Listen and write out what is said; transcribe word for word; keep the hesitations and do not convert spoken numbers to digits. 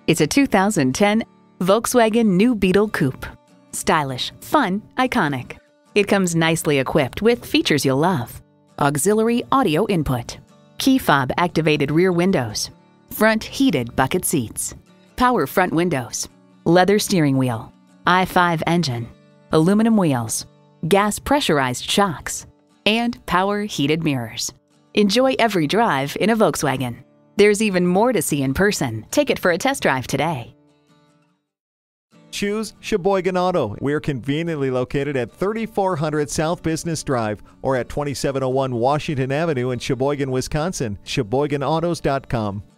It's a two thousand ten Volkswagen New Beetle Coupe. Stylish, fun, iconic. It comes nicely equipped with features you'll love. Auxiliary audio input, key fob activated rear windows, front heated bucket seats, power front windows, leather steering wheel, i five engine, aluminum wheels, gas pressurized shocks, and power heated mirrors. Enjoy every drive in a Volkswagen. There's even more to see in person. Take it for a test drive today. Choose Sheboygan Auto. We're conveniently located at thirty-four hundred South Business Drive or at twenty-seven oh one Washington Avenue in Sheboygan, Wisconsin. Sheboygan Autos dot com.